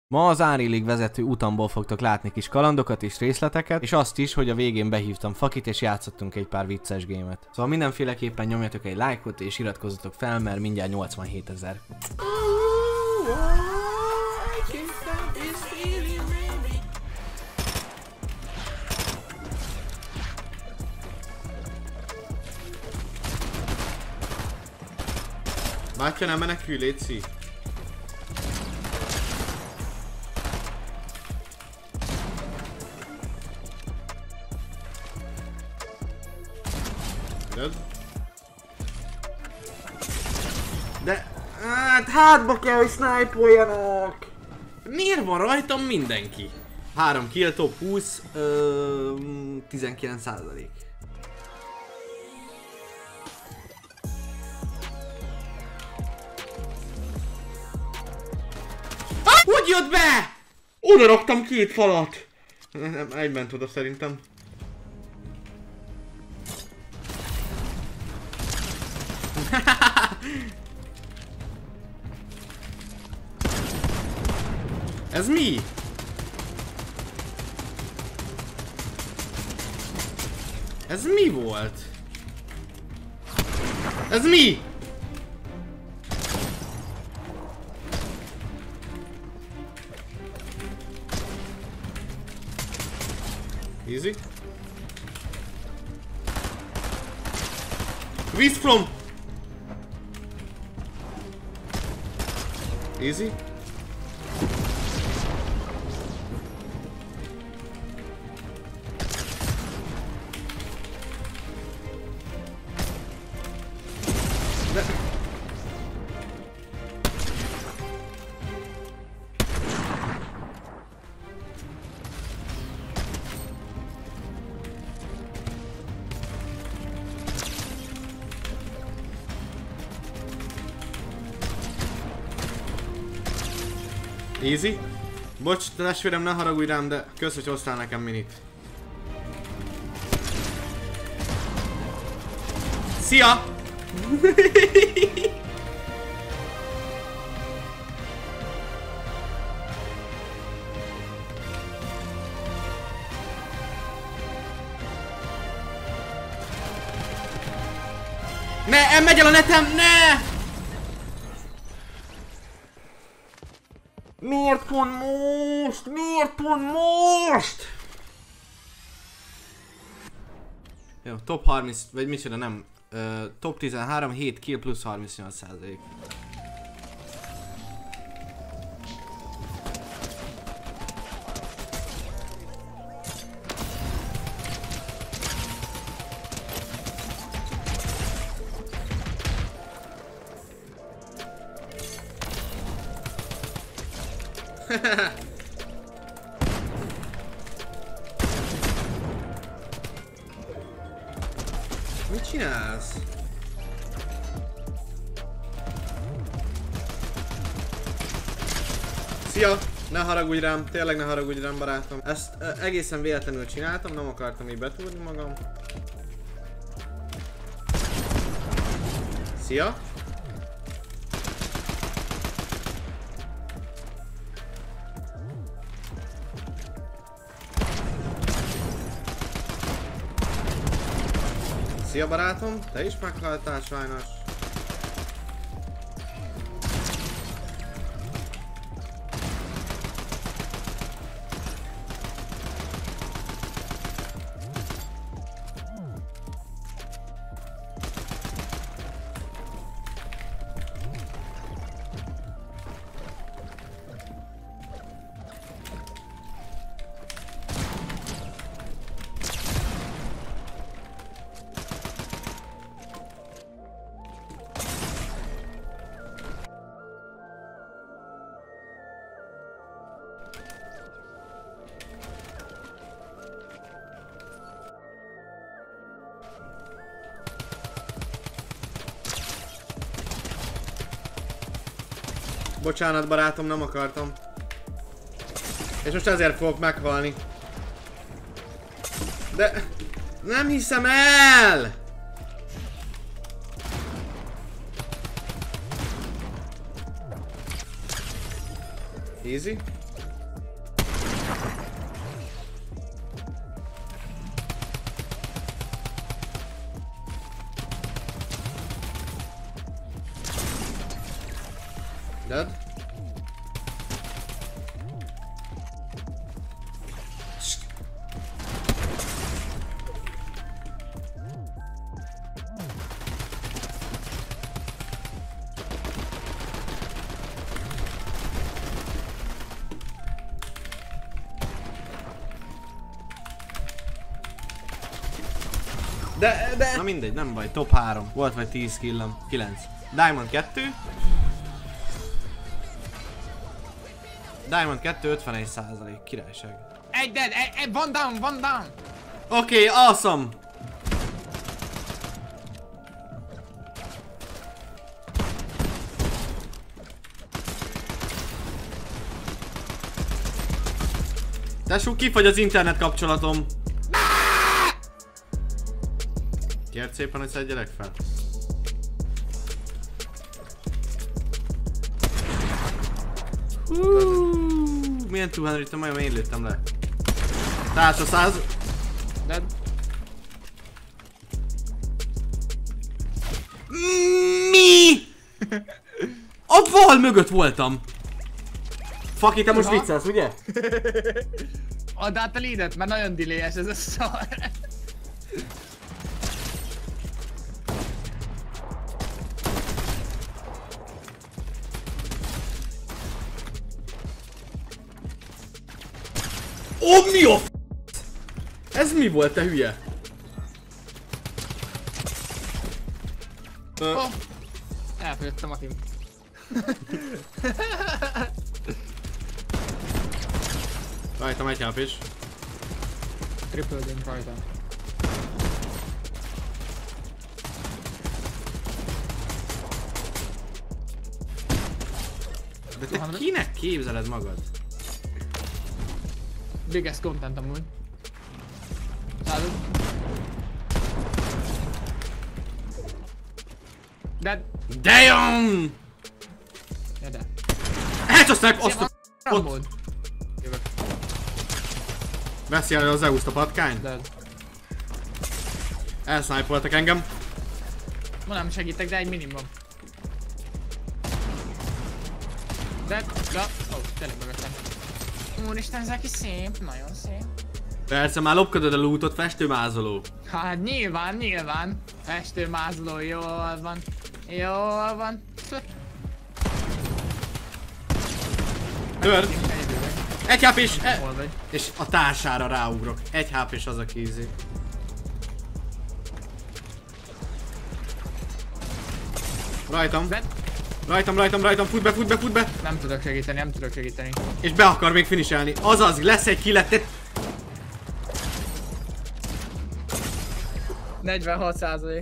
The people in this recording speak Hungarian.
Ma az Unreal vezető utamból fogtok látni kis kalandokat és részleteket, és azt is, hogy a végén behívtam Fakit és játszottunk egy pár vicces gémet. Szóval mindenféleképpen nyomjatok egy lájkot és iratkozzatok fel, mert mindjárt 87 000. Bátya, nem menekülj, létszi! De... hátba kell, hogy sniperoljanak! Miért van rajtam mindenki? 3 kill, top 20, 19%. Hogy jött be? Oda raktam 2 falat! Nem, egy ment oda szerintem. Ez mi? Ez mi volt? Ez mi? Easy. Whiz from. Easy. Easy. Bocs, testvérem, ne haragudj rám, de kösz, hogy hoztál nekem minit. Szia! Ne, megy el a netem, ne! Miért pont most? Miért pont most? Jó, top 30, vagy micsoda, nem. Top 13, 7 kill plusz 38%. Mit csinálsz? Szia! Ne haragudj rám, tényleg ne haragudj rám, barátom. Ezt egészen véletlenül csináltam, nem akartam így betúrni magam. Szia! Szia barátom, te is meghaltál sajnos. Bocsánat barátom, nem akartam. És most ezért fogok meghalni. De... nem hiszem el! Easy. Dead. De... Na mindegy, nem baj, top 3. Volt vagy 10 killem. 9. Diamond 2. Diamond 2, 51%. Királyság. Egy dead, one down, one down. Oké, awesome. Tesó, kifagy az internet kapcsolatom. Kért szépen, hogy szedjelek fel. Milyen 200-t, majd én lőttem le. Társa 100. Dead. Mi? A val mögött voltam. Faki, te most viccelsz, ugye? Add át a leadet, mert nagyon delay-es ez a szar. Ó, mi a f***? Ez mi volt, te hülye? Oh. Elfogyottam a film. Rajtam egy HP is. Triple dink rajta. De te kinek képzeled magad? Biggest content amúgy. Század. Dead. Damn! Ja, de. Headshot azt a Rambód. Jövök. Veszi el az Zeus-t a patkány. Dead. Elsnipoltak engem. Ma nem segítek, de egy minim van. Dead. Ja. Ó, tényleg mögöttem. Úristen, Zeki szép, nagyon szép. Persze, már lopkodod a lootot, festőmázoló. Hát nyilván, nyilván. Festőmázoló, jól van. Jól van. Tört. Egy HP is. Hol vagy? És a társára ráugrok. Egy HP is az a kízi. Rajtam. Dead. Rajtam, fut be. Nem tudok segíteni, nem tudok segíteni. És be akar még finishelni. Azaz, lesz egy killet. 46%.